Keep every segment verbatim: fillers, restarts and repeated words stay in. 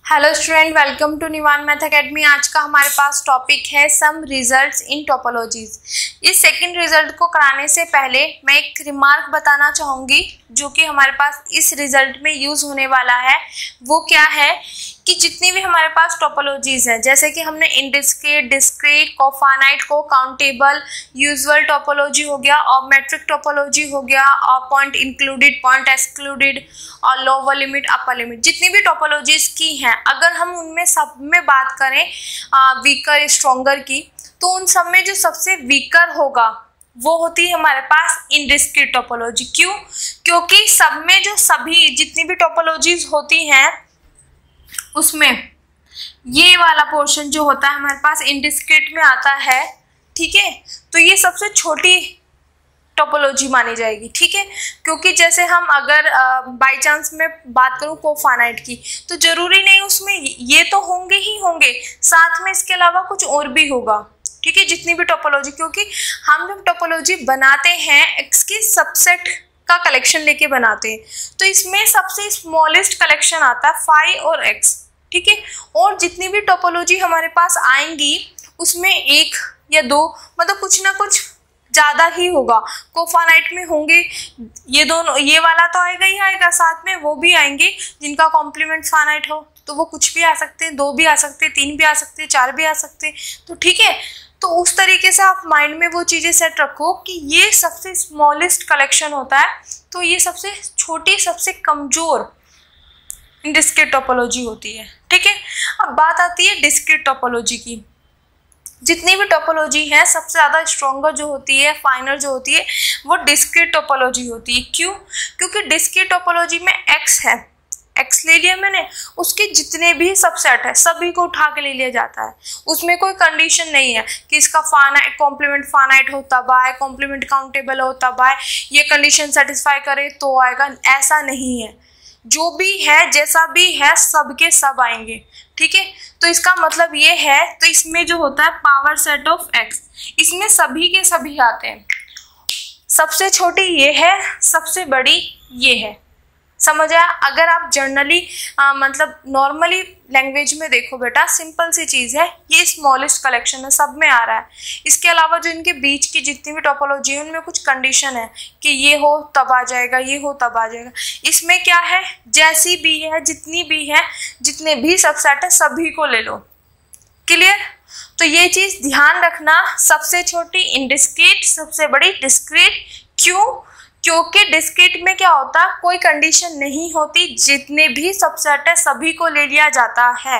Hello student, welcome to Nivan math academy. आज का हमारे पास टॉपिक है सम रिजल्ट्स इन टोपोलॉजीज। इस सेकंड रिजल्ट को कराने से पहले मैं एक रिमार्क बताना चाहूँगी जो कि हमारे पास इस रिजल्ट में यूज़ होने वाला है। वो क्या है कि जितनी भी हमारे पास टोपोलॉजीज हैं, जैसे कि हमने इंडिस्क्रीट, डिस्क्रीट, कोफानाइट, को काउंटेबल, यूजुअल टोपोलॉजी हो गया और मैट्रिक टोपोलॉजी हो गया और पॉइंट इंक्लूडेड, पॉइंट एक्सक्लूडेड और लोअर लिमिट, अपर लिमिट, जितनी भी टोपोलॉजीज की हैं, अगर हम उनमें सब में बात करें वीकर स्ट्रॉन्गर की, तो उन सब में जो सबसे वीकर होगा वो होती है हमारे पास इंडिस्क्रीट टोपोलॉजी। क्यों? क्योंकि सब में जो सभी जितनी भी टोपोलॉजीज होती हैं उसमें ये वाला पोर्शन जो होता है हमारे पास इंडिस्क्रीट में आता है, ठीक है। तो ये सबसे छोटी टोपोलॉजी मानी जाएगी, ठीक है। क्योंकि जैसे हम अगर बाय चांस में बात करूं कोफानाइट की, तो जरूरी नहीं उसमें ये तो होंगे ही होंगे, साथ में इसके अलावा कुछ और भी होगा, ठीक है। जितनी भी टोपोलॉजी, क्योंकि हम जब टोपोलॉजी बनाते हैं एक्स की सबसेट का कलेक्शन लेके बनाते हैं, तो इसमें सबसे स्मॉलेस्ट कलेक्शन आता है फाइव और एक्स, ठीक है। और जितनी भी टोपोलॉजी हमारे पास आएंगी उसमें एक या दो, मतलब कुछ ना कुछ ज़्यादा ही होगा। कोफानाइट में होंगे ये दोनों, ये वाला तो आएगा ही आएगा, साथ में वो भी आएंगे जिनका कॉम्प्लीमेंट फानाइट हो, तो वो कुछ भी आ सकते हैं, दो भी आ सकते हैं, तीन भी आ सकते हैं, चार भी आ सकते हैं, तो ठीक है। तो उस तरीके से आप माइंड में वो चीज़ें सेट रखो कि ये सबसे स्मॉलेस्ट कलेक्शन होता है, तो ये सबसे छोटी, सबसे कमज़ोर डिस्क्रीट टोपोलॉजी होती है, ठीक है। अब बात आती है डिस्क्रीट टोपोलॉजी की। जितनी भी टोपोलॉजी है सबसे ज़्यादा स्ट्रॉन्गर जो होती है, फाइनल जो होती है, वो डिस्क्रीट टोपोलॉजी होती है। क्यों? क्योंकि डिस्क्रीट टोपोलॉजी में एक्स है, एक्स ले लिया मैंने, उसके जितने भी सबसेट है सभी को उठा के ले लिया जाता है। उसमें कोई कंडीशन नहीं है कि इसका फानाइट कॉम्प्लीमेंट फानाइट हो तब आए, कॉम्प्लीमेंट काउंटेबल हो तब आए, ये कंडीशन सेटिस्फाई करे तो आएगा, ऐसा नहीं है। जो भी है, जैसा भी है, सब के सब आएंगे, ठीक है। तो इसका मतलब ये है, तो इसमें जो होता है पावर सेट ऑफ एक्स, इसमें सभी के सभी आते हैं। सबसे छोटी ये है, सबसे बड़ी ये है, समझ आया। अगर आप जर्नली मतलब नॉर्मली लैंग्वेज में देखो बेटा, सिंपल सी चीज़ है, ये स्मॉलेस्ट कलेक्शन है, सब में आ रहा है। इसके अलावा जो इनके बीच की जितनी भी टोपोलॉजी है उनमें कुछ कंडीशन है कि ये हो तब आ जाएगा, ये हो तब आ जाएगा। इसमें क्या है, जैसी भी है, जितनी भी है, जितने भी सबसेट है सभी को ले लो। क्लियर? तो ये चीज़ ध्यान रखना, सबसे छोटी इंडिस्क्रीट, सबसे बड़ी डिस्क्रीट। क्यों? क्योंकि डिस्क्रीट में क्या होता है, कोई कंडीशन नहीं होती, जितने भी सबसेट है सभी को ले लिया जाता है।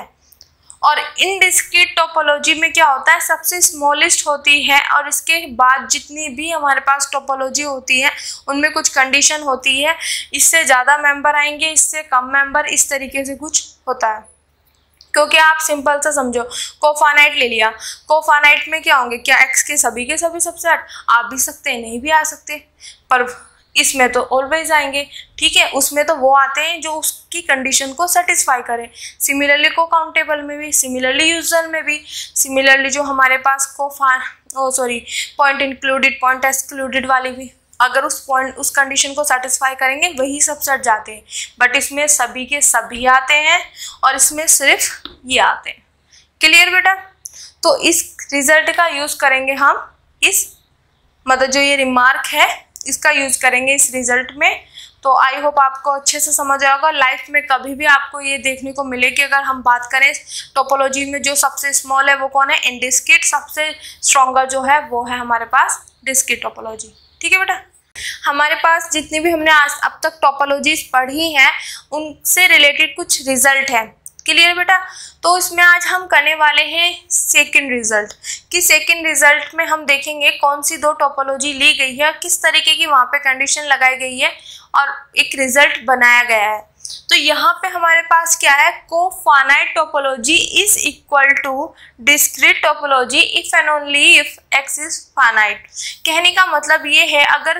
और इनडिस्क्रीट टोपोलॉजी में क्या होता है, सबसे स्मॉलेस्ट होती है और इसके बाद जितनी भी हमारे पास टोपोलॉजी होती है उनमें कुछ कंडीशन होती है, इससे ज़्यादा मेंबर आएंगे, इससे कम मेंबर, इस तरीके से कुछ होता है। क्योंकि आप सिंपल सा समझो, कोफानाइट ले लिया, कोफानाइट में क्या होंगे, क्या एक्स के सभी के सभी सबसेट आ भी सकते हैं, नहीं भी आ सकते, पर इसमें तो ऑलवेज आएंगे, ठीक है। उसमें तो वो आते हैं जो उसकी कंडीशन को सेटिस्फाई करें। सिमिलरली को काउंटेबल में भी, सिमिलरली यूजुअल में भी, सिमिलरली जो हमारे पास कोफा oh sorry point included, point excluded वाली भी, अगर उस पॉइंट उस कंडीशन को सेटिस्फाई करेंगे वही सबसेट जाते हैं। बट इसमें सभी के सभी आते हैं और इसमें सिर्फ ये आते हैं। क्लियर बेटा? तो इस रिजल्ट का यूज़ करेंगे हम, इस मतलब जो ये रिमार्क है इसका यूज़ करेंगे इस रिजल्ट में। तो आई होप आपको अच्छे से समझ आया होगा। लाइफ में कभी भी आपको ये देखने को मिले कि अगर हम बात करें टोपोलॉजी में जो सबसे स्मॉल है वो कौन है, इंडिस्क्रीट। सबसे स्ट्रॉन्गर जो है वो है हमारे पास डिस्क्रीट टोपोलॉजी, ठीक है बेटा। हमारे पास जितनी भी हमने आज अब तक टोपोलॉजीज पढ़ी हैं उनसे रिलेटेड कुछ रिजल्ट है। क्लियर बेटा? तो इसमें आज हम करने वाले हैं सेकंड रिजल्ट कि सेकंड रिजल्ट में हम देखेंगे कौन सी दो टोपोलॉजी ली गई है, किस तरीके की वहाँ पे कंडीशन लगाई गई है और एक रिजल्ट बनाया गया है। तो यहाँ पे हमारे पास क्या है, cofinite topology is equal to discrete topology if and only if x is finite. कहने का मतलब ये है, अगर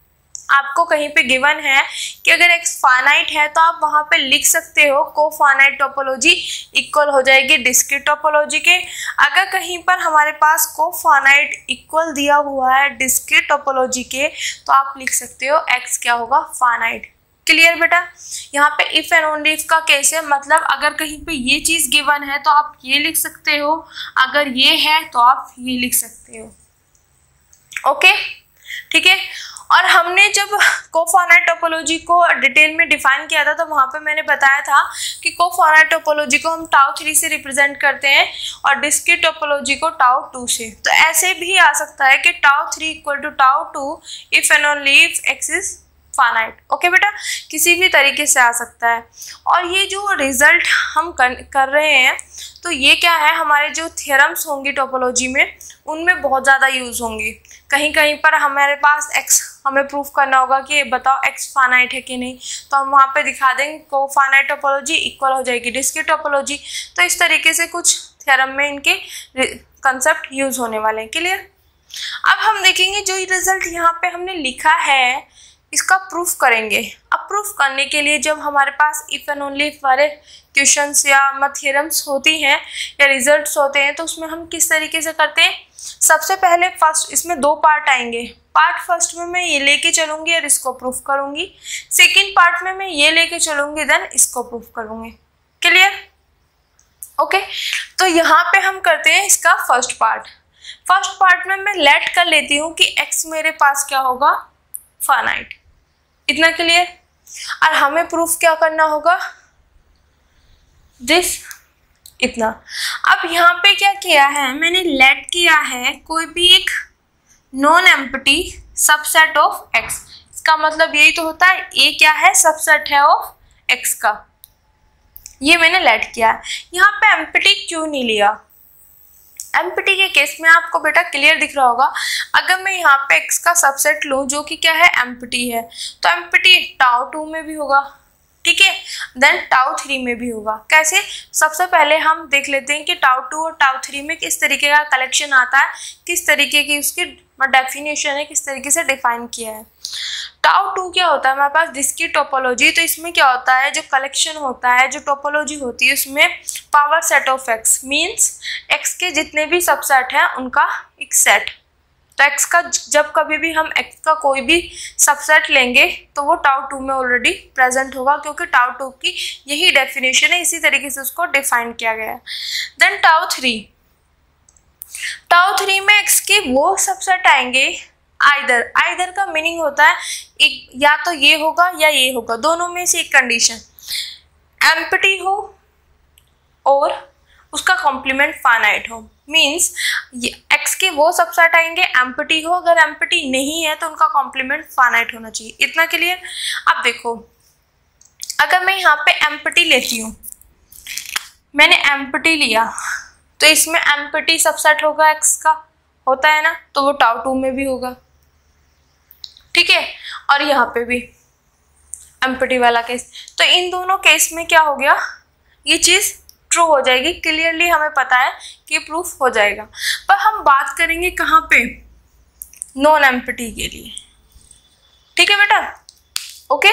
आपको कहीं पे गिवन है कि अगर एक्स फानाइट है तो आप वहाँ पे लिख सकते हो कोफानाइट टोपोलॉजी इक्वल हो जाएगी डिस्क्रीट टोपोलॉजी के। अगर कहीं पर हमारे पास कोफानाइट इक्वल दिया हुआ है डिस्क्रीट टोपोलॉजी के, तो आप लिख सकते हो एक्स क्या होगा, फानाइट। क्लियर बेटा। यहाँ पे इफ एंड ओनली इफ का केस है, मतलब अगर कहीं पे ये चीज गिवन है तो आप ये लिख सकते हो, अगर ये है तो आप ये लिख सकते हो। ओके ठीक है। और हमने जब कोफाइनाइट टोपोलॉजी को डिटेल में डिफाइन किया था तो वहाँ पे मैंने बताया था कि कोफाइनाइट टोपोलॉजी को हम टाउ थ्री से रिप्रेजेंट करते हैं और डिस्क्रीट टोपोलॉजी को टाउ टू से। तो ऐसे भी आ सकता है कि tau three equal to tau two if and only if x is finite. Okay बेटा, किसी भी तरीके से आ सकता है। और ये जो रिजल्ट हम कर, कर रहे हैं तो ये क्या है, हमारे जो थ्योरम्स होंगी टोपोलॉजी में उनमें बहुत ज़्यादा यूज़ होंगी। कहीं कहीं पर हमारे पास एक्स हमें प्रूफ करना होगा कि बताओ एक्स फाइनाइट है कि नहीं, तो हम वहाँ पे दिखा देंगे को फाइनाइट टोपोलॉजी इक्वल हो जाएगी डिस्क्रीट टोपोलॉजी। तो इस तरीके से कुछ थ्योरम में इनके कंसेप्ट यूज़ होने वाले हैं। क्लियर। अब हम देखेंगे जो रिजल्ट यहाँ पे हमने लिखा है इसका प्रूफ करेंगे। अब प्रूफ करने के लिए जब हमारे पास इफ एंड ओनली इफ वाले क्वेश्चंस या थ्योरम्स होती हैं या रिजल्ट्स होते हैं तो उसमें हम किस तरीके से करते हैं। सबसे पहले फर्स्ट इसमें दो पार्ट आएंगे। पार्ट फर्स्ट में मैं ये लेके चलूंगी और इसको प्रूफ करूंगी, सेकेंड पार्ट में मैं ये लेके चलूंगी देन इसको प्रूफ करूंगी। क्लियर। ओके, तो यहाँ पे हम करते हैं इसका फर्स्ट पार्ट। फर्स्ट पार्ट में मैं लेट कर लेती हूँ कि एक्स मेरे पास क्या होगा, फाइनाइट। इतना क्लियर। और हमें प्रूफ क्या करना होगा, दिस इतना। अब यहाँ पे क्या किया है, मैंने लेट किया है कोई भी एक non empty subset of x. इसका मतलब यही तो होता है ए क्या है, सबसेट है ऑफ एक्स का। ये मैंने लेट किया है। यहाँ पे एम्प्टी क्यों नहीं लिया, एम्प्टी के केस में आपको बेटा क्लियर दिख रहा होगा। अगर मैं यहाँ पे x का सबसेट लूँ जो कि क्या है, एम्प्टी है, तो एम्प्टी टाउ टू में भी होगा, ठीक है, देन टाउ थ्री में भी होगा। कैसे, सबसे पहले हम देख लेते हैं कि टाउ टू और टाउ थ्री में किस तरीके का कलेक्शन आता है, किस तरीके की उसकी डेफिनेशन है, किस तरीके से डिफाइन किया है। टाउ टू क्या होता है हमारे पास, डिस्क्रीट टोपोलॉजी। तो इसमें क्या होता है, जो कलेक्शन होता है, जो टोपोलॉजी होती है उसमें power set of x means x के जितने भी सबसेट हैं उनका एक सेट। तो एक्स का जब कभी भी हम एक्स का कोई भी सबसेट लेंगे तो वो टाउ टू में ऑलरेडी प्रेजेंट होगा, क्योंकि टाउ टू की यही डेफिनेशन है, इसी तरीके से उसको डिफाइन किया गया है। Then tau three, tau three में एक्स के वो सबसेट आएंगे आइदर। आइदर का मीनिंग होता है एक या तो ये होगा या ये होगा, दोनों में से एक कंडीशन, एम्प्टी हो और उसका कॉम्प्लीमेंट फाइनाइट हो। मींस एक्स के वो सबसेट आएंगे एम्प्टी हो, अगर एम्प्टी नहीं है तो उनका कॉम्प्लीमेंट फाइनाइट होना चाहिए। इतना क्लियर। अब देखो, अगर मैं यहाँ पे एम्प्टी लेती हूँ, मैंने एम्प्टी लिया तो इसमें एम्प्टी सबसेट होगा एक्स का, होता है ना, तो वो टाउ टू में भी होगा, ठीक है, और यहाँ पे भी एम्प्टी वाला केस। तो इन दोनों केस में क्या हो गया, ये चीज़ ट्रू हो जाएगी। क्लियरली हमें पता है कि प्रूफ हो जाएगा। पर हम बात करेंगे कहाँ पे, नॉन एम्प्टी के लिए, ठीक है बेटा। ओके,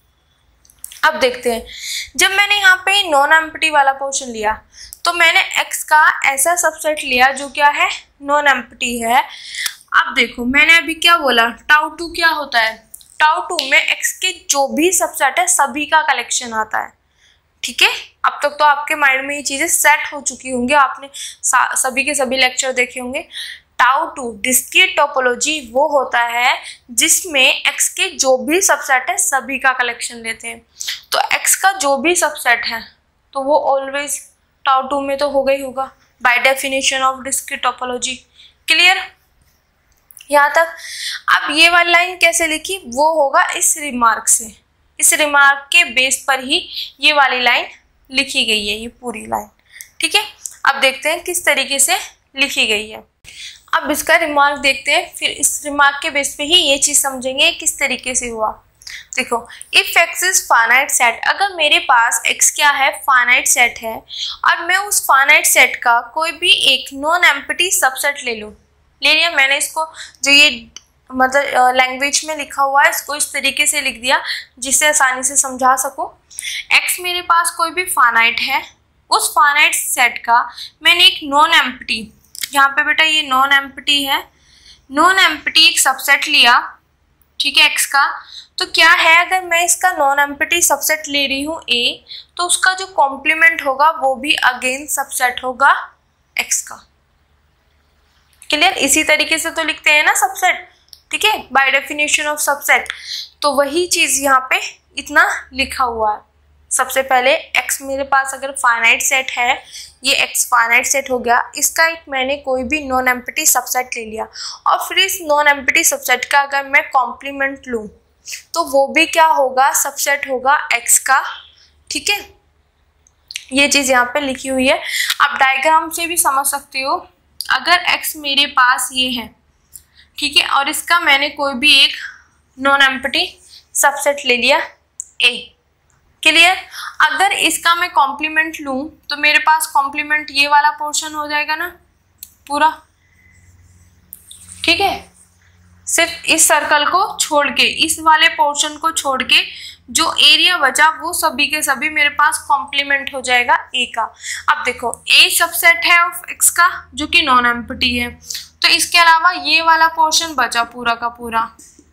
अब देखते हैं, जब मैंने यहाँ पे नॉन एम्प्टी वाला पोर्शन लिया तो मैंने x का ऐसा सबसेट लिया जो क्या है, नॉन एम्प्टी है। अब देखो मैंने अभी क्या बोला, टाउ टू क्या होता है, टाउ टू में x के जो भी सबसेट है सभी का कलेक्शन आता है, ठीक है। अब तक तो आपके माइंड में ये चीज़ें सेट हो चुकी होंगी, आपने सभी के सभी लेक्चर देखे होंगे। टाउ टू डिस्क्रीट टोपोलॉजी वो होता है जिसमें x के जो भी सबसेट है सभी का कलेक्शन लेते हैं। तो x का जो भी सबसेट है तो वो ऑलवेज टाउ टू में तो होगा ही होगा by definition of discrete topology. Clear यहाँ तक। अब ये वाली लाइन कैसे लिखी, वो होगा इस रिमार्क से, इस रिमार्क के बेस पर ही ये वाली लाइन लिखी गई है, ये पूरी लाइन, ठीक है। अब देखते हैं किस तरीके से लिखी गई है। अब इसका रिमार्क देखते हैं, फिर इस रिमार्क के बेस पे ही ये चीज़ समझेंगे किस तरीके से हुआ। देखो, if x is finite set, अगर मेरे पास एक्स क्या है, फाइनाइट सेट है, और मैं उस फाइनाइट सेट का कोई भी एक नॉन एम्प्टी सबसेट ले लूँ, ले लिया मैंने, इसको जो ये मतलब लैंग्वेज में लिखा हुआ है इसको इस तरीके से लिख दिया जिससे आसानी से समझा सकूं। एक्स मेरे पास कोई भी फाइनाइट है, उस फाइनाइट सेट का मैंने एक नॉन एम्प्टी, यहाँ पे बेटा ये नॉन एम्प्टी है, नॉन एम्प्टी एक सबसेट लिया, ठीक है, एक्स का। तो क्या है, अगर मैं इसका नॉन एम्प्टी सबसेट ले रही हूँ ए, तो उसका जो कॉम्प्लीमेंट होगा वो भी अगेन सबसेट होगा एक्स का। क्लियर? इसी तरीके से तो लिखते हैं ना सबसेट, ठीक है, बाय डेफिनेशन ऑफ सबसेट। तो वही चीज यहाँ पे इतना लिखा हुआ है। सबसे पहले x मेरे पास अगर फाइनाइट सेट है, ये x फाइनाइट सेट हो गया, इसका एक मैंने कोई भी नॉन एम्प्टी सबसेट ले लिया, और फिर इस नॉन एम्प्टी सबसेट का अगर मैं कॉम्प्लीमेंट लूँ तो वो भी क्या होगा, सबसेट होगा x का। ठीक है, ये चीज़ यहाँ पे लिखी हुई है। आप डायग्राम से भी समझ सकते हो। अगर x मेरे पास ये है, ठीक है, और इसका मैंने कोई भी एक नॉन एम्प्टी सबसेट ले लिया a। क्लियर? अगर इसका मैं कॉम्प्लीमेंट लूँ तो मेरे पास कॉम्प्लीमेंट ये वाला पोर्शन हो जाएगा ना पूरा, ठीक है। सिर्फ इस सर्कल को छोड़ के, इस वाले पोर्शन को छोड़ के जो एरिया बचा वो सभी के सभी मेरे पास कॉम्प्लीमेंट हो जाएगा ए का। अब देखो ए सबसेट है ऑफ एक्स का जो कि नॉन एम्प्टी है, तो इसके अलावा ये वाला पोर्शन बचा पूरा का पूरा,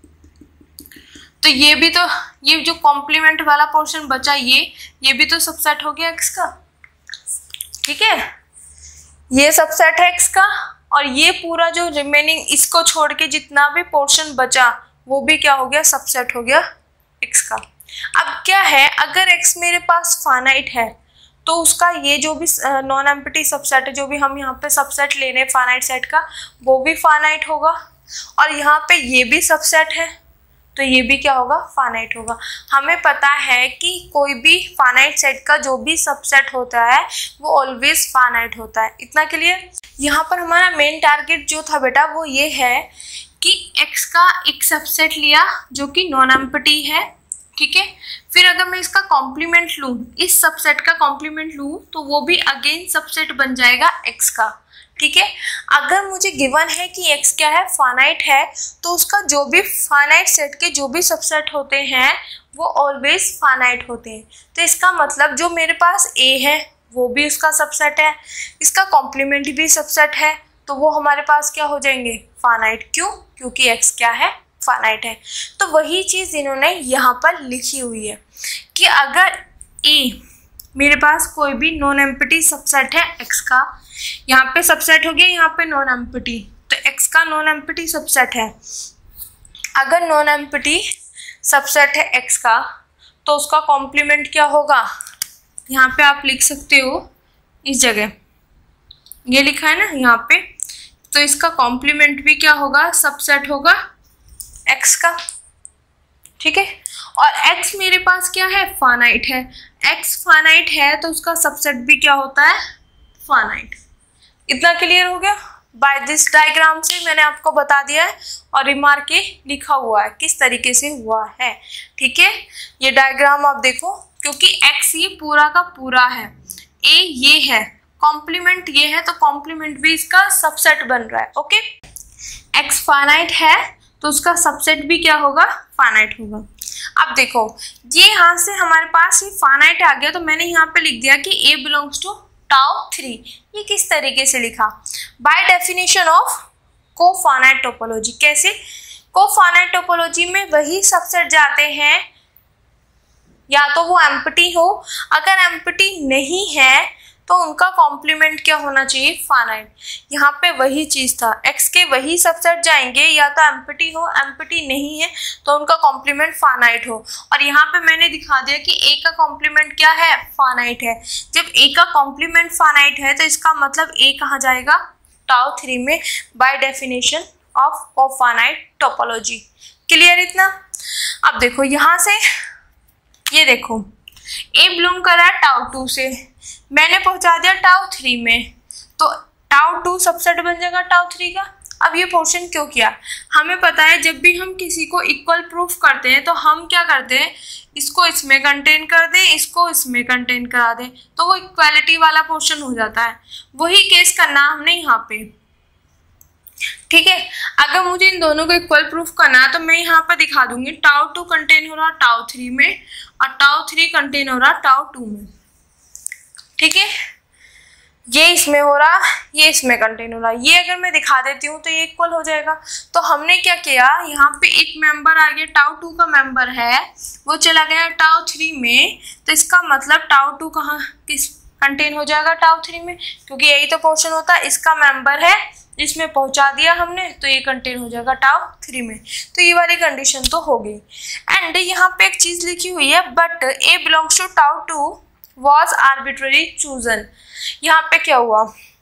तो ये भी तो, ये जो कॉम्प्लीमेंट वाला पोर्शन बचा ये ये भी तो सबसेट हो गया एक्स का। ठीक है, ये सबसेट है एक्स का, और ये पूरा जो रिमेनिंग इसको छोड़ के जितना भी पोर्शन बचा वो भी क्या हो गया, सबसेट हो गया एक्स का। अब क्या है, अगर एक्स मेरे पास फाइनाइट है तो उसका ये जो भी नॉन एम्प्टी सबसेट है, जो भी हम यहाँ पे सबसेट ले रहे हैं फाइनाइट सेट का, वो भी फाइनाइट होगा, और यहाँ पे ये भी सबसेट है तो ये भी क्या होगा, फाइनाइट होगा। हमें पता है कि कोई भी फाइनाइट सेट का जो भी सबसेट होता है वो ऑलवेज फाइनाइट होता है। इतना क्लियर? यहाँ पर हमारा मेन टारगेट जो था बेटा वो ये है कि x का एक सबसेट लिया जो कि नॉन एम्प्टी है, ठीक है। फिर अगर मैं इसका कॉम्प्लीमेंट लूँ, इस सबसेट का कॉम्प्लीमेंट लूँ, तो वो भी अगेन सबसेट बन जाएगा x का। ठीक है, अगर मुझे गिवन है कि x क्या है, फाइनाइट है, तो उसका जो भी फाइनाइट सेट के जो भी सबसेट होते हैं वो ऑलवेज फाइनाइट होते हैं। तो इसका मतलब जो मेरे पास a है वो भी उसका सबसेट है, इसका कॉम्प्लीमेंट भी सबसेट है, तो वो हमारे पास क्या हो जाएंगे, फाइनाइट। क्यों? क्योंकि x क्या है, फाइनाइट है। तो वही चीज़ इन्होंने यहाँ पर लिखी हुई है कि अगर a मेरे पास कोई भी नॉन एम्प्टी सबसेट है x का, यहाँ पे सबसेट हो गया, यहाँ पे नॉन एम्प्टी, तो x का नॉन एम्प्टी सबसेट है। अगर नॉन एम्प्टी सबसेट है x का तो उसका कॉम्प्लीमेंट क्या होगा, यहाँ पे आप लिख सकते हो, इस जगह ये लिखा है ना यहाँ पे, तो इसका कॉम्प्लीमेंट भी क्या होगा, सबसेट होगा x का। ठीक है, और x मेरे पास क्या है, फाइनाइट है। x फाइनाइट है तो उसका सबसेट भी क्या होता है, फाइनाइट। इतना क्लियर हो गया? बाय दिस डायग्राम से मैंने आपको बता दिया है, और रिमार्क ये लिखा हुआ है किस तरीके से हुआ है। ठीक है, ये डायग्राम आप देखो, क्योंकि x ये पूरा का पूरा है, a ये है, कॉम्प्लीमेंट ये है, तो कॉम्प्लीमेंट भी इसका सबसेट बन रहा है। ओके, x फाइनाइट है तो उसका सबसेट भी क्या होगा, फाइनाइट होगा। अब देखो ये यहाँ से हमारे पास ये फाइनाइट आ गया, तो मैंने यहाँ पे लिख दिया कि a belongs to tau three. ये किस तरीके से लिखा, by definition of cofinite topology. कैसे? को फाइनाइट टोपोलॉजी में वही सबसेट जाते हैं या तो वो एम्प्टी हो, अगर एम्प्टी नहीं है तो उनका कॉम्प्लीमेंट क्या होना चाहिए, फाइनाइट। यहाँ पे वही चीज था, x के वही सबसेट जाएंगे, या तो एम्प्टी हो, एम्प्टी नहीं है तो उनका कॉम्प्लीमेंट फाइनाइट हो। और यहाँ पे मैंने दिखा दिया कि a का कॉम्प्लीमेंट क्या है, फाइनाइट है। जब a का कॉम्प्लीमेंट फाइनाइट है तो इसका मतलब a कहाँ जाएगा, टाउ थ्री में, by definition of cofinite topology. Clear इतना? अब देखो यहाँ से ये देखो a बिलोंग कर रहा है टाउ टू से, मैंने पहुंचा दिया टाउ थ्री में, तो टाउ टू सबसेट बन जाएगा टाउ थ्री का। अब ये पोर्शन क्यों किया, हमें पता है जब भी हम किसी को इक्वल प्रूफ करते हैं तो हम क्या करते हैं, इसको इसमें कंटेन कर दें, इसको इसमें कंटेन करा दें, तो वो इक्वालिटी वाला पोर्शन हो जाता है। वही केस करना हमने यहाँ पे। ठीक है, अगर मुझे इन दोनों को इक्वल प्रूफ करना है तो मैं यहाँ पर दिखा दूंगी टाउ टू कंटेन हो रहा टाउ थ्री में, और टाउ थ्री कंटेन हो रहा टाउ टू में। ठीक है, ये इसमें हो रहा, ये इसमें कंटेन हो रहा, ये अगर मैं दिखा देती हूँ तो ये इक्वल हो जाएगा। तो हमने क्या किया, यहाँ पे एक मेंबर आ गया, टाउ टू का मेंबर है, वो चला गया टाउ थ्री में, तो इसका मतलब टाउ टू कहाँ किस कंटेन हो जाएगा, टाउ थ्री में, क्योंकि यही तो पोर्शन होता है, इसका मेंबर है, इसमें पहुंचा दिया हमने, तो ये कंटेन हो जाएगा टाउ थ्री में। तो ये वाली कंडीशन तो हो गई। एंड यहाँ पे एक चीज लिखी हुई है, but A belongs to tau two was arbitrary chosen. यहाँ पे क्या हुआ,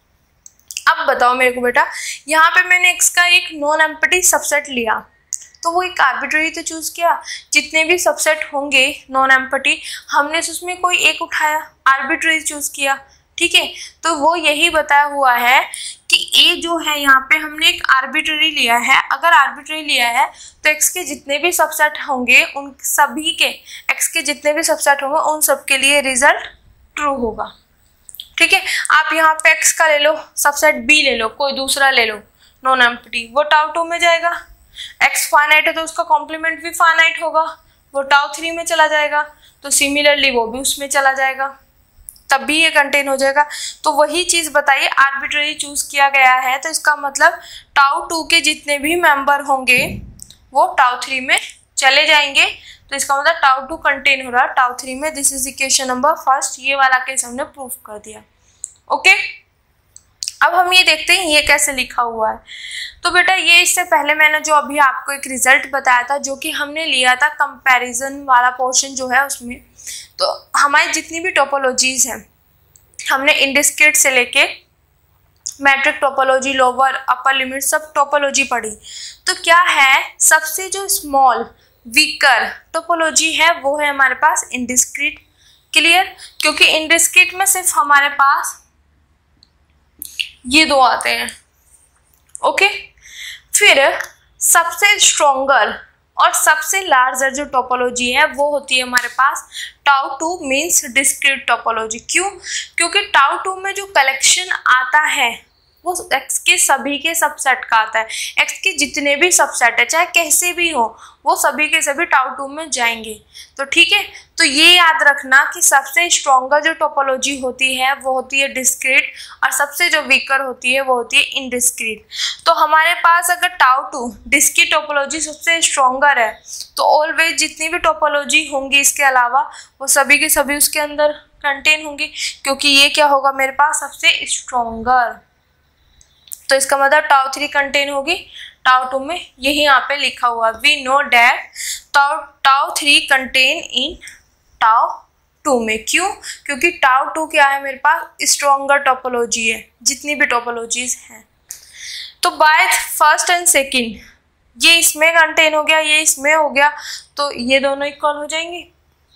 अब बताओ मेरे को बेटा, यहाँ पे मैंने एक्स का एक नॉन एम्प्टी सबसेट लिया, तो वो एक आर्बिट्ररी तो चूज किया, जितने भी सबसेट होंगे नॉन एम्प्टी हमने उसमें कोई एक उठाया, आर्बिट्ररी चूज किया, ठीक है। तो वो यही बताया हुआ है कि ए जो है यहाँ पे हमने एक आर्बिट्ररी लिया है, अगर आर्बिट्ररी लिया है तो एक्स के जितने भी सबसेट होंगे उन सभी के एक्स के जितने भी सबसेट होंगे उन सब के लिए रिजल्ट ट्रू होगा, ठीक है। आप यहाँ पे एक्स का ले लो, सबसेट बी ले लो, कोई दूसरा ले लो नॉन एम्प्टी, वो टाउ टू में जाएगा। एक्स फाइनाइट है तो उसका कॉम्प्लीमेंट भी फाइनाइट होगा, वो टाउ थ्री में चला जाएगा, तो सिमिलरली वो भी उसमें चला जाएगा, तब भी ये कंटेन हो जाएगा। तो वही चीज़ बताइए, आर्बिट्ररी चूज किया गया है, तो इसका मतलब टाउ टू के जितने भी मेंबर होंगे वो टाउ थ्री में चले जाएंगे, तो इसका मतलब टाउ टू कंटेन हो रहा है टाउ थ्री में। This is equation number first, ये वाला केस हमने प्रूफ कर दिया। ओके, अब हम ये देखते हैं ये कैसे लिखा हुआ है। तो बेटा ये इससे पहले मैंने जो अभी आपको एक रिजल्ट बताया था, जो कि हमने लिया था कंपैरिजन वाला पोर्शन जो है उसमें, तो हमारी जितनी भी टोपोलॉजीज हैं हमने इंडिस्क्रीट से लेके metric topology, lower upper limit सब टोपोलॉजी पढ़ी। तो क्या है, सबसे जो स्मॉल वीकर टोपोलॉजी है वो है हमारे पास इंडिस्क्रीट। क्लियर, क्योंकि इंडिस्क्रीट में सिर्फ हमारे पास ये दो आते हैं। ओके, फिर सबसे स्ट्रॉन्गर और सबसे लार्जर जो टोपोलॉजी है वो होती है हमारे पास tau two means discrete topology. क्यों, क्योंकि टाउ टू में जो कलेक्शन आता है वो एक्स के सभी के सबसेट का आता है, एक्स के जितने भी सबसेट है चाहे कैसे भी हो वो सभी के सभी टाउ टू में जाएंगे। तो ठीक है, तो ये याद रखना कि सबसे स्ट्रॉन्गर जो टोपोलॉजी होती है वो होती है डिस्क्रीट, और सबसे जो वीकर होती है वो होती है इनडिस्क्रीट। तो हमारे पास अगर टाउ टू डिस्क्रीट टोपोलॉजी सबसे स्ट्रॉन्गर है तो ऑलवेज जितनी भी टोपोलॉजी होंगी इसके अलावा वो सभी के सभी उसके अंदर कंटेन होंगी, क्योंकि ये क्या होगा मेरे पास सबसे स्ट्रॉन्गर। तो इसका मतलब टाउ थ्री कंटेन होगी टाउ टू में, यही यहाँ पे लिखा हुआ we know that tau tau three contain in tau two में। क्यों, क्योंकि टाउ टू क्या है मेरे पास स्ट्रॉन्गर टोपोलॉजी है जितनी भी टोपोलॉजीज हैं। तो बाय फर्स्ट एंड सेकंड ये इसमें कंटेन हो गया, ये इसमें हो गया, तो ये दोनों इक्वल हो जाएंगे।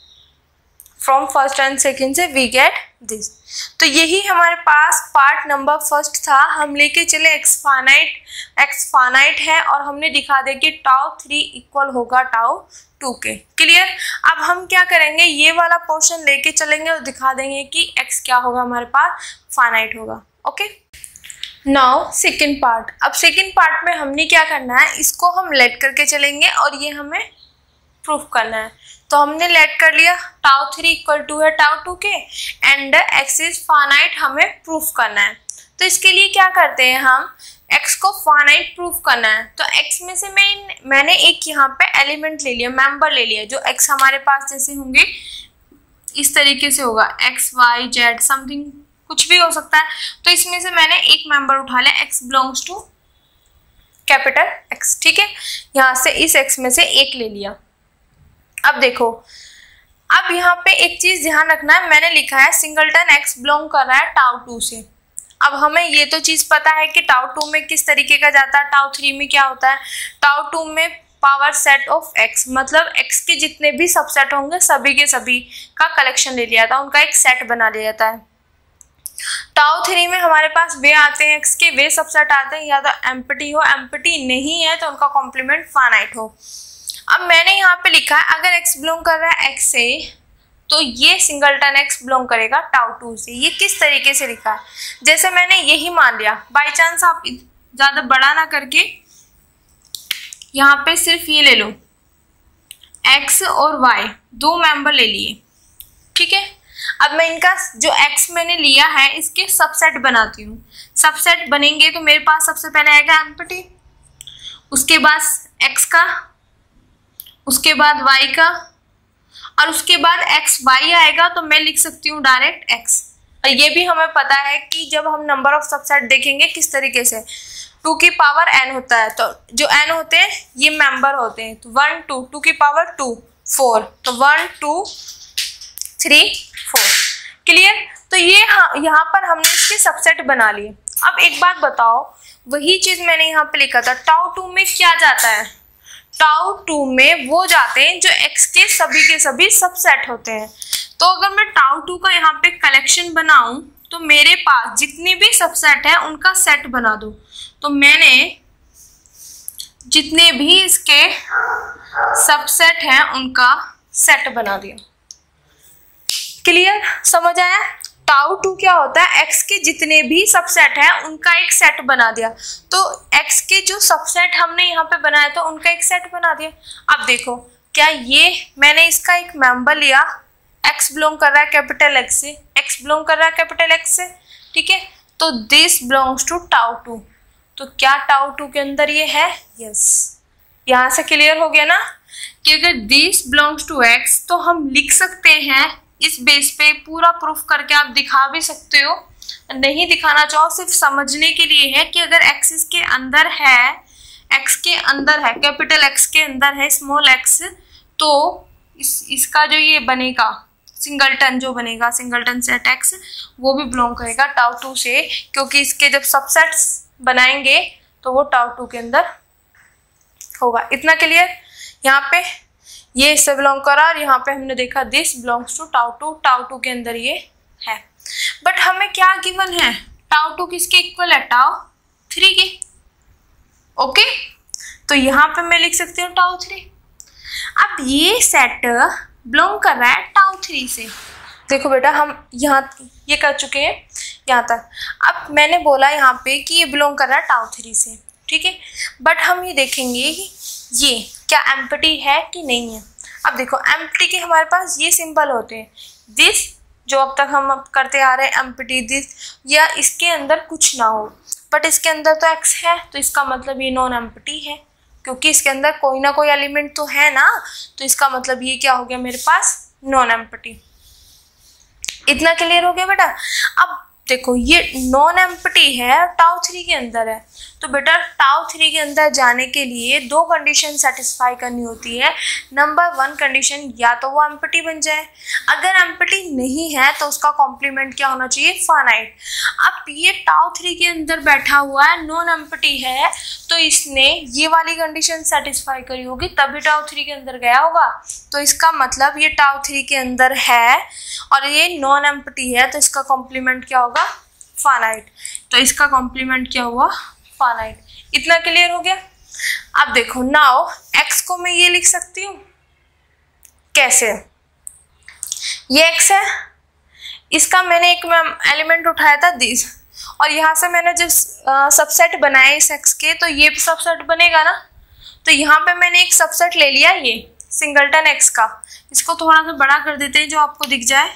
फ्रॉम फर्स्ट एंड सेकेंड से वी गेट दिस। तो यही हमारे पास पार्ट नंबर फर्स्ट था। हम लेके चले एक्स फाइनाइट, एक्स फाइनाइट है और हमने दिखा दिया कि टाउ थ्री इक्वल होगा टाउ टू के। क्लियर, अब हम क्या करेंगे, ये वाला पोर्शन लेके चलेंगे और दिखा देंगे कि एक्स क्या होगा हमारे पास, फाइनाइट होगा। Okay, now second part. अब सेकेंड पार्ट में हमने क्या करना है, इसको हम लेट करके चलेंगे और ये हमें प्रूफ करना है। तो हमने लेट कर लिया टाउ थ्री इक्वल टू है टाउ टू के एंड एक्स इज फाइनाइट, हमें प्रूफ करना है। तो इसके लिए क्या करते हैं, हम एक्स को फाइनाइट प्रूफ करना है। तो एक्स में से मैं मैंने एक यहाँ पे एलिमेंट ले लिया, मेंबर ले लिया, जो एक्स हमारे पास जैसे होंगे इस तरीके से होगा, एक्स वाई जेड समथिंग कुछ भी हो सकता है। तो इसमें से मैंने एक मेंबर उठा लिया, x belongs to capital x. ठीक है, यहाँ से इस एक्स में से एक ले लिया। अब देखो, अब यहाँ पे एक चीज ध्यान रखना है, मैंने लिखा है सिंगलटन एक्स बिलोंग कर रहा है टाउ टू से। अब हमें ये तो चीज पता है कि टाउ टू में किस तरीके का जाता है, टाउ थ्री में क्या होता है, टाउ टू में पावर सेट ऑफ एक्स, मतलब एक्स के जितने भी सबसेट होंगे सभी के सभी का कलेक्शन ले लिया था, उनका एक सेट बना लिया जाता है। टाउ थ्री में हमारे पास वे आते हैं, एक्स के वे सबसेट आते हैं, या तो एम्प्टी हो, एम्प्टी नहीं है तो उनका कॉम्प्लीमेंट फाइनाइट हो। अब मैंने यहाँ पे लिखा है अगर x बिलोंग कर रहा है x से तो ये सिंगलटन x बिलोंग करेगा टाउ टू से। ये किस तरीके से लिखा है, जैसे मैंने यही मान लिया, बाय चांस आप ज़्यादा बड़ा ना करके यहाँ पे सिर्फ ये ले लो, x और y दो मेंबर ले लिए, ठीक है। अब मैं इनका जो x मैंने लिया है इसके सबसेट बनाती हूँ। सबसेट बनेंगे तो मेरे पास सबसे पहले आएगा एम्प्टी, उसके बाद x का, उसके बाद y का, और उसके बाद एक्स वाई आएगा तो मैं लिख सकती हूँ डायरेक्ट x। और ये भी हमें पता है कि जब हम नंबर ऑफ सबसेट देखेंगे किस तरीके से, टू की पावर n होता है, तो जो n होते हैं ये मेंबर होते हैं, तो वन टू, टू की पावर टू, फोर, तो one two three four. Clear? तो ये यहाँ पर हमने इसके सबसेट बना लिए। अब एक बात बताओ, वही चीज मैंने यहाँ पे लिखा था, टाउ टू में क्या जाता है? टाउ टू में वो जाते हैं जो x के सभी के सभी सबसेट होते हैं। तो अगर मैं टाउ टू का यहाँ पे कलेक्शन बनाऊं तो मेरे पास जितने भी सबसेट है उनका सेट बना दो। तो मैंने जितने भी इसके सबसेट हैं उनका सेट बना दिया। क्लियर? समझ आया? टाउ टू क्या होता है? x के जितने भी सबसेट हैं उनका एक सेट बना दिया। तो x के जो सबसेट हमने यहाँ पे बनाया था उनका एक सेट बना दिया। अब देखो, क्या ये मैंने इसका एक मेंबर लिया, x बिलोंग कर रहा है कैपिटल x से, x बिलोंग कर रहा है कैपिटल x से, ठीक है? तो this belongs to tau two. तो क्या टाउ टू के अंदर ये है? यस। यहाँ से क्लियर हो गया ना कि अगर दिस बिलोंग्स टू x तो हम लिख सकते हैं इस बेस पे, पूरा प्रूफ करके आप दिखा भी सकते हो, नहीं दिखाना चाहो सिर्फ समझने के लिए है कि अगर x इसके अंदर है, x के अंदर है, कैपिटल x के अंदर है स्मॉल x, तो इस इसका जो ये बनेगा सिंगलटन जो बनेगा, सिंगलटन सेट x, वो भी बिलोंग करेगा टाउ टू से, क्योंकि इसके जब सबसेट्स बनाएंगे तो वो टाउ टू के अंदर होगा। इतना क्लियर? यहाँ पे ये इससे बिलोंग करा और यहाँ पे हमने देखा this belongs to tau two, tau two के अंदर ये है। बट हमें क्या गिवन है? टाउ टू किसके इक्वल है? टाउ थ्री के। ओके, तो यहाँ पे मैं लिख सकती हूँ टाउ थ्री। अब ये सेट बिलोंग कर रहा है टाउ थ्री से। देखो बेटा, हम यहाँ ये कर चुके हैं यहाँ तक। अब मैंने बोला यहाँ पे कि ये बिलोंग कर रहा है टाउ थ्री से, ठीक है? बट हम ये देखेंगे कि ये क्या एम्प्टी है कि नहीं है। अब देखो, एम्प्टी के हमारे पास ये सिंबल होते हैं, दिस जो अब तक हम करते आ रहे हैं एम्प्टी दिस, या इसके अंदर कुछ ना हो, बट इसके अंदर तो x है तो इसका मतलब ये नॉन एम्प्टी है, क्योंकि इसके अंदर कोई ना कोई एलिमेंट तो है ना, तो इसका मतलब ये क्या हो गया मेरे पास? Non empty. इतना क्लियर हो गया बेटा? अब देखो, ये नॉन एम्प्टी है, टाउ थ्री के अंदर है, तो बेटा टाउ थ्री के अंदर जाने के लिए दो कंडीशन सेटिस्फाई करनी होती है। नंबर वन कंडीशन, या तो वो एम्प्टी बन जाए, अगर एम्प्टी नहीं है तो उसका कॉम्प्लीमेंट क्या होना चाहिए? फाइनाइट। अब ये टाउ थ्री के अंदर बैठा हुआ है, नॉन एम्प्टी है, तो इसने ये वाली कंडीशन सेटिस्फाई करी होगी तभी टाउ थ्री के अंदर गया होगा। तो इसका मतलब ये टाउ थ्री के अंदर है और ये नॉन एम्प्टी है, तो इसका कॉम्प्लीमेंट क्या होगा? फाइनाइट। तो इसका कॉम्प्लीमेंट क्या हुआ? फाइनाइट। इतना क्लियर हो गया? अब देखो, नाउ x को मैं ये लिख सकती हूँ, कैसे? ये x है, इसका मैंने एक एलिमेंट उठाया था दिस, और यहाँ से मैंने जब सबसेट बनाए इस x के, तो ये भी सबसेट बनेगा ना। तो यहाँ पे मैंने एक सबसेट ले लिया, ये सिंगलटन x का। इसको थोड़ा सा बड़ा कर देते हैं जो आपको दिख जाए।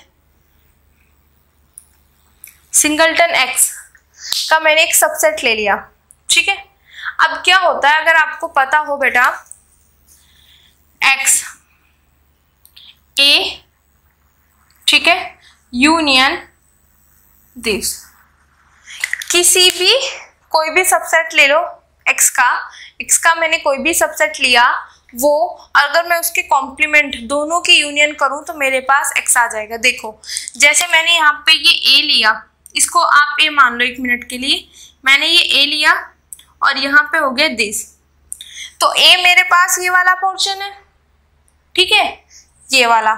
सिंगलटन x का मैंने एक सबसेट ले लिया, ठीक है? अब क्या होता है, अगर आपको पता हो बेटा, x a, ठीक है, यूनियन दिस, किसी भी कोई भी सबसेट ले लो x का, x का मैंने कोई भी सबसेट लिया, वो अगर मैं उसके कॉम्प्लीमेंट दोनों की यूनियन करूं तो मेरे पास x आ जाएगा। देखो, जैसे मैंने यहाँ पे ये a लिया, इसको आप a मान लो एक मिनट के लिए, मैंने ये a लिया और यहाँ पे हो गया दिस, तो a मेरे पास ये वाला पोर्शन है, ठीक है, ये वाला।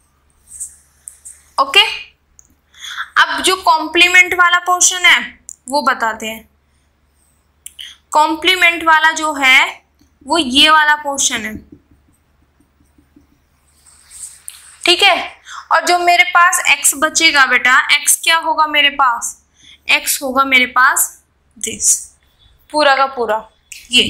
ओके, अब जो कॉम्प्लीमेंट वाला पोर्शन है वो बताते हैं। कॉम्प्लीमेंट वाला जो है वो ये वाला पोर्शन है, ठीक है? और जो मेरे पास x बचेगा बेटा, x क्या होगा मेरे पास? x होगा मेरे पास दिस, पूरा का पूरा ये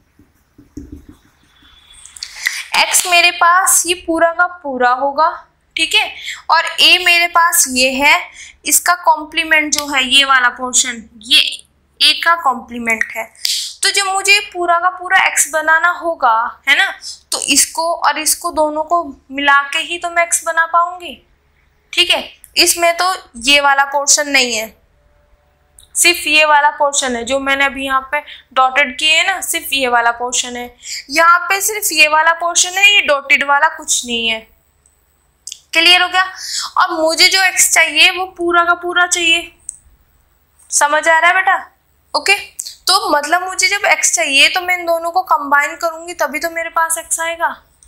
x मेरे पास ये पूरा का पूरा होगा, ठीक है। और ए मेरे पास ये है, इसका कॉम्प्लीमेंट जो है ये वाला पोर्शन, ये ए का कॉम्प्लीमेंट है। तो जब मुझे पूरा का पूरा एक्स बनाना होगा, है ना, तो इसको और इसको दोनों को मिला के ही तो मैं एक्स बना पाऊंगी। ठीक है, इसमें तो ये वाला पोर्शन नहीं है, सिर्फ ये वाला पोर्शन है जो मैंने अभी यहाँ पे डॉटेड किए है ना, सिर्फ ये वाला पोर्शन है। यहाँ पे सिर्फ ये वाला पोर्शन है, ये डॉटेड वाला कुछ नहीं है। क्लियर हो गया। अब मुझे जो एक्स चाहिए वो पूरा का पूरा चाहिए, समझ आ रहा है बेटा? ओके, तो मतलब मुझे जब एक्स चाहिए तो मैं इन दोनों को कंबाइन करूंगी तभी तो मेरे पास एक्स आएगा।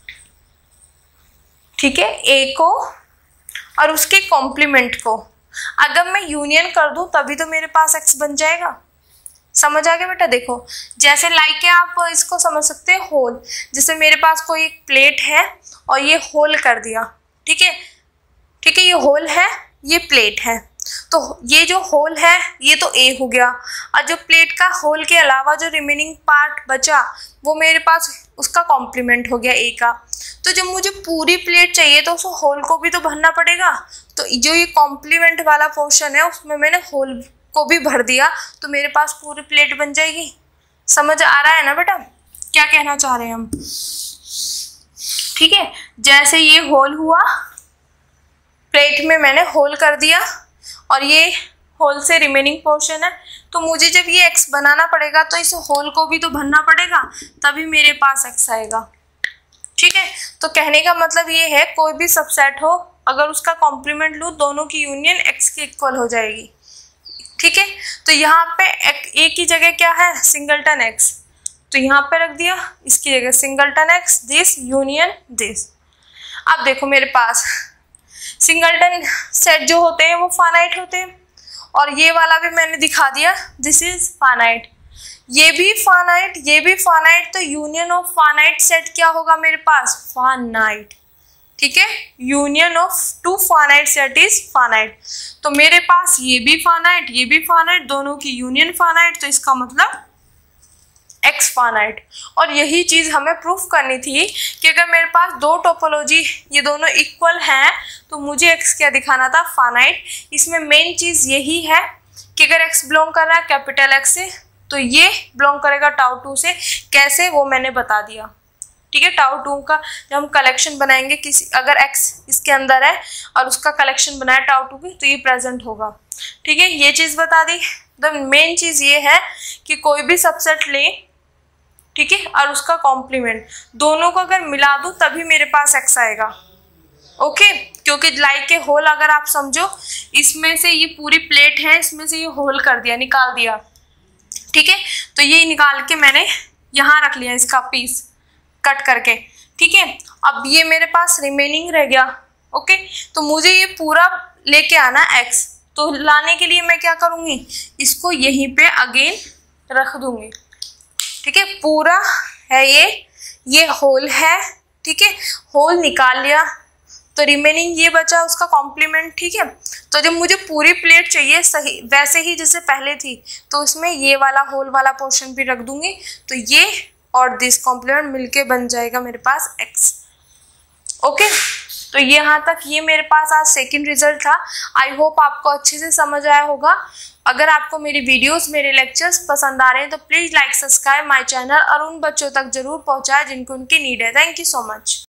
ठीक है, ए को और उसके कॉम्प्लीमेंट को अगर मैं यूनियन कर दूं तभी तो मेरे पास एक्स बन जाएगा। समझ आ गया बेटा? देखो, जैसे लाइक के आप इसको समझ सकते हैं होल, जैसे मेरे पास कोई एक प्लेट है और ये होल कर दिया। ठीक है, ठीक है, ये होल है, ये प्लेट है, तो ये जो होल है ये तो ए हो गया, और जो प्लेट का होल के अलावा जो रिमेनिंग पार्ट बचा वो मेरे पास उसका कॉम्प्लीमेंट हो गया ए का। तो जब मुझे पूरी प्लेट चाहिए तो उस होल को भी तो भरना पड़ेगा, तो जो ये कॉम्प्लीमेंट वाला पोर्शन है उसमें मैंने होल को भी भर दिया तो मेरे पास पूरी प्लेट बन जाएगी। समझ आ रहा है ना बेटा क्या कहना चाह रहे हैं हम? ठीक है, जैसे ये होल हुआ, प्लेट में मैंने होल कर दिया और ये होल से रिमेनिंग पोर्शन है, तो मुझे जब ये एक्स बनाना पड़ेगा तो इस होल को भी तो भरना पड़ेगा तभी मेरे पास एक्स आएगा। ठीक है, तो कहने का मतलब ये है कोई भी सबसेट हो अगर उसका कॉम्प्लीमेंट लूँ दोनों की यूनियन एक्स के इक्वल हो जाएगी। ठीक है, तो यहाँ पे ए की जगह क्या है, सिंगलटन एक्स, तो यहाँ पे रख दिया, इसकी जगह singleton x this union this. अब देखो मेरे पास सिंगलटन सेट जो होते हैं वो फाइनाइट होते हैं, और ये वाला भी मैंने दिखा दिया, दिस इज फाइनाइट, ये भी फाइनाइट, ये भी फाइनाइट, तो यूनियन ऑफ फाइनाइट सेट क्या होगा मेरे पास, फाइनाइट। ठीक है, union of two finite set is finite, तो मेरे पास ये भी फाइनाइट, ये भी फाइनाइट, दोनों की यूनियन फाइनाइट, तो इसका मतलब एक्स फाइनाइट। और यही चीज हमें प्रूफ करनी थी कि अगर मेरे पास दो टोपोलॉजी ये दोनों इक्वल हैं तो मुझे एक्स क्या दिखाना था, फाइनाइट। इसमें मेन चीज यही है कि अगर एक्स बिलोंग कर रहा है कैपिटल एक्स से तो ये बिलोंग करेगा टाउ टू से। कैसे वो मैंने बता दिया। ठीक है, टाउ टू का जब हम कलेक्शन बनाएंगे, किसी अगर एक्स इसके अंदर है और उसका कलेक्शन बनाया टाउ टू की तो ये प्रेजेंट होगा। ठीक है, ये चीज बता दी। द मेन चीज ये है कि कोई भी सबसेट ले, ठीक है, और उसका कॉम्प्लीमेंट दोनों को अगर मिला दूं तभी मेरे पास एक्स आएगा। ओके, क्योंकि लाइक के होल अगर आप समझो, इसमें से ये पूरी प्लेट है, इसमें से ये होल कर दिया, निकाल दिया। ठीक है, तो ये निकाल के मैंने यहाँ रख लिया, इसका पीस कट करके। ठीक है, अब ये मेरे पास रिमेनिंग रह गया। ओके, तो मुझे ये पूरा लेके आना एक्स, तो लाने के लिए मैं क्या करूँगी, इसको यहीं पे अगेन रख दूंगी। ठीक है, पूरा है ये ये होल है। ठीक है, होल निकाल लिया तो रिमेनिंग ये बचा उसका कॉम्प्लीमेंट। ठीक है, तो जब मुझे पूरी प्लेट चाहिए सही वैसे ही जैसे पहले थी तो इसमें ये वाला होल वाला पोर्शन भी रख दूंगी, तो ये और दिस कॉम्प्लीमेंट मिलके बन जाएगा मेरे पास एक्स। ओके, तो ये यहाँ तक ये मेरे पास आज सेकंड रिजल्ट था। आई होप आपको अच्छे से समझ आया होगा। अगर आपको मेरी वीडियोस मेरे लेक्चर्स पसंद आ रहे हैं तो please like subscribe my channel और उन बच्चों तक जरूर पहुंचाएं जिनको उनकी नीड है। Thank you so much.